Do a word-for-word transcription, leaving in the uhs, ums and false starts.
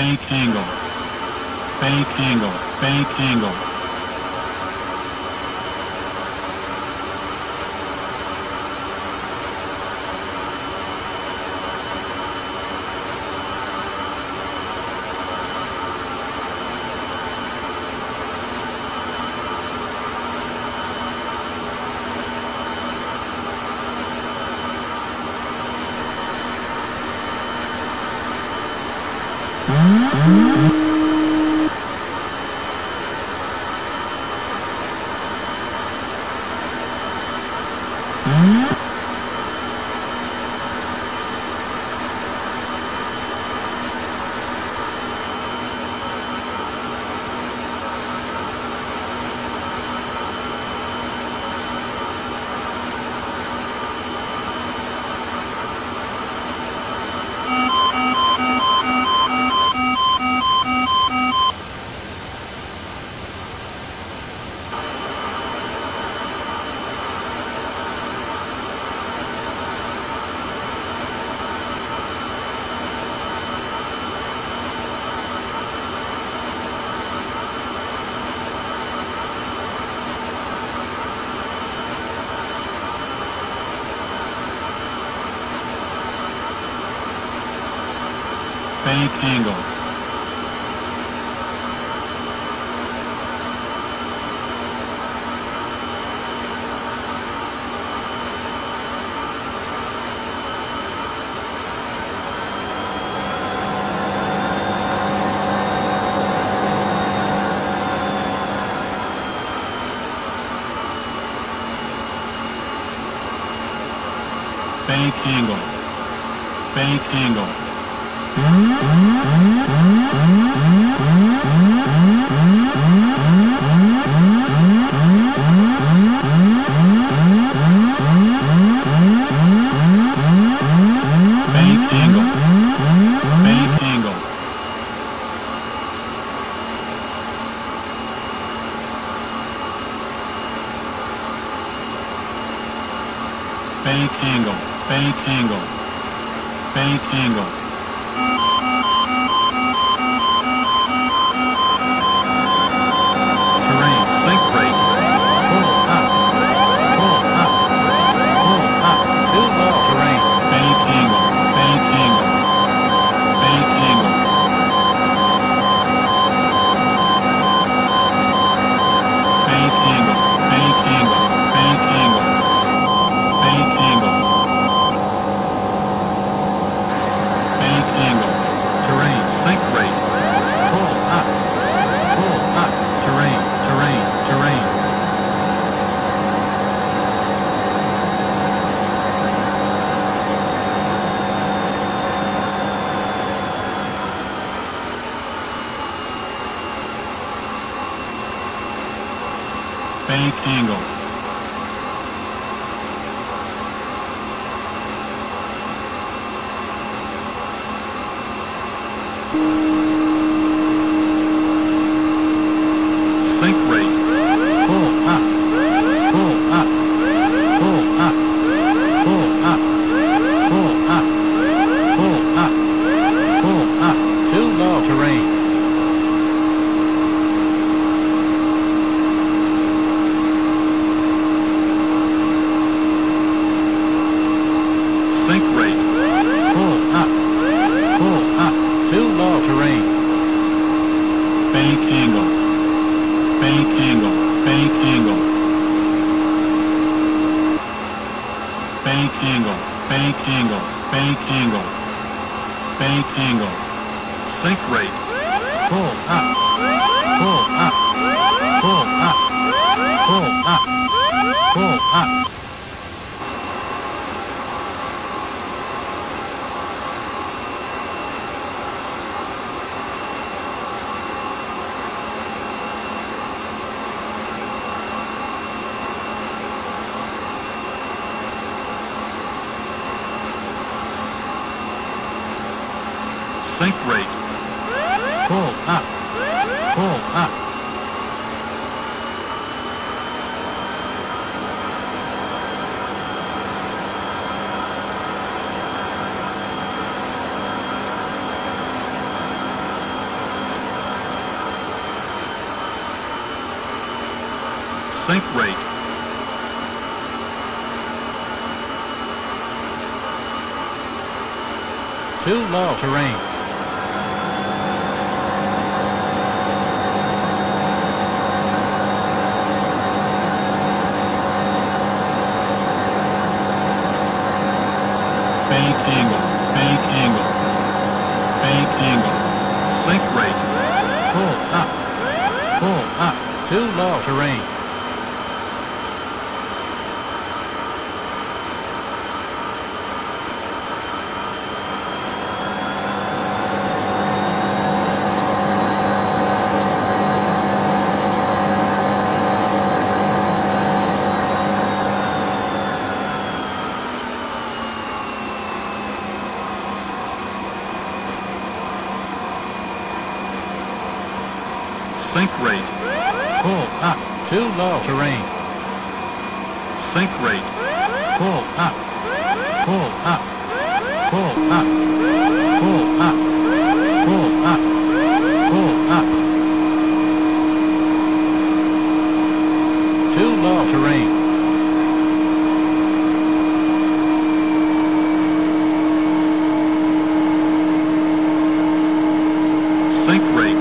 bank angle, bank angle, bank angle. Bank angle. Bank angle. Bank angle. Bank angle. Bank angle. Bank angle. Bank angle. Bank angle. Terrain, sink rate. Pull up. Pull up. Pull up. Too low. Terrain. Bank angle. Bank angle. Bank angle. Bank angle. Bank angle. Bank angle. Bank angle. Bank angle. Terrain, sink rate. Pull up. Pull up. Terrain, terrain, terrain. Bank angle. Sink rate. Pull up. Pull up. Pull up. Pull up. Pull up. Pull up. Pull up. Too low. Terrain. Sink rate. Pull up. Pull up. Too low. Terrain. Bank angle. Bank angle. Bank angle. Bank angle. Bank angle. Bank angle. Bank angle. Sink rate. Pull up. Pull up. Pull up. Pull up. Pull up. Sink rate. Pull up. Pull up. Sink rate. Too low. Terrain. Bank angle. Bank angle. Bank angle. Sink rate. Pull up. Pull up. Too low. Terrain. Sink rate. Pull up. Too low. Terrain. Sink rate. Pull up. Pull up. Pull up. Pull up. Pull up. Pull up. Too low. Terrain. Sink rate.